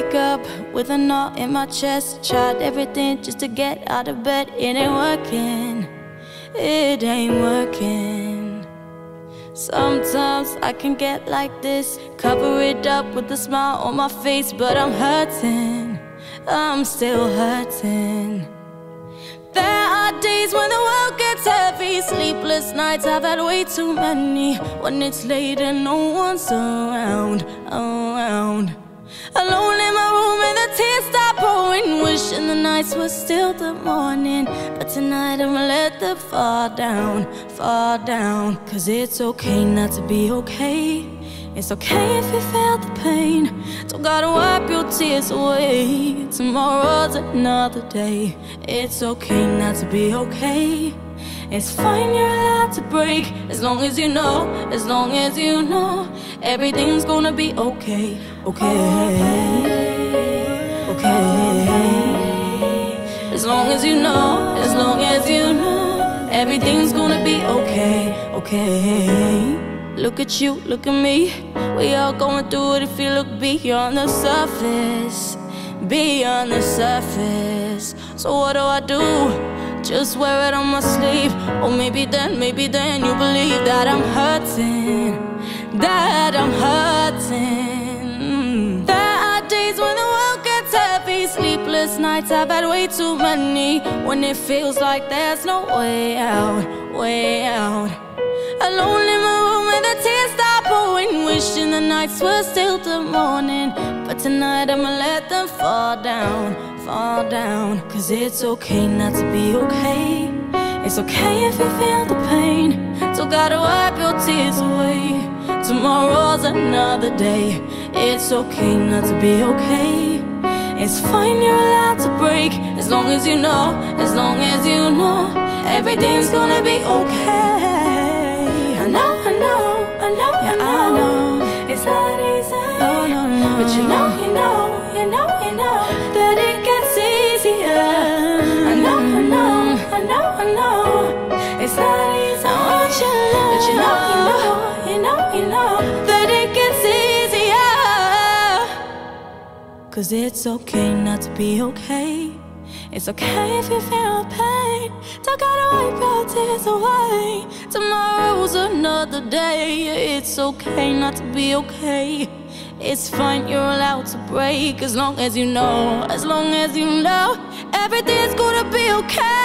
wake up with a knot in my chest. Tried everything just to get out of bed. It ain't working, it ain't working. Sometimes I can get like this, cover it up with a smile on my face, but I'm hurting, I'm still hurting. There are days when the world gets heavy, sleepless nights, I've had way too many. When it's late and no one's around. Alone in my room and the tears start pouring, wishing the nights were still the morning. But tonight I'ma let them fall down. Cause it's okay not to be okay. It's okay if you feel the pain. Don't gotta wipe your tears away. Tomorrow's another day. It's okay not to be okay. It's fine, you're allowed to break. As long as you know, as long as you know, everything's gonna be okay. As long as you know, as long as you know, everything's gonna be okay. Look at you, look at me. We all going through it if you look beyond the surface. Beyond the surface. So what do? Just wear it on my sleeve. Or maybe then you believe that I'm hurting. That I'm hurting. There are days when the world gets heavy, sleepless nights, I've had way too many. When it feels like there's no way out, way out. Alone in my room and the tears start pouring, wishing the nights were still the morning. But tonight I'ma let them fall down. Cause it's okay not to be okay. It's okay if you feel the pain. Don't gotta wipe your tears away. Tomorrow's another day. It's okay not to be okay. It's fine, you're allowed to break. As long as you know, as long as you know, everything's gonna be okay. I know, yeah, I know. It's not easy, but you know that it gets easier. I know. It's not easy, I want you to know, but you know that it gets easier. Cause it's okay not to be okay. It's okay if you feel pain. Don't gotta wipe your tears away. Tomorrow's another day. It's okay not to be okay. It's fine, you're allowed to break. As long as you know, everything's gonna be okay.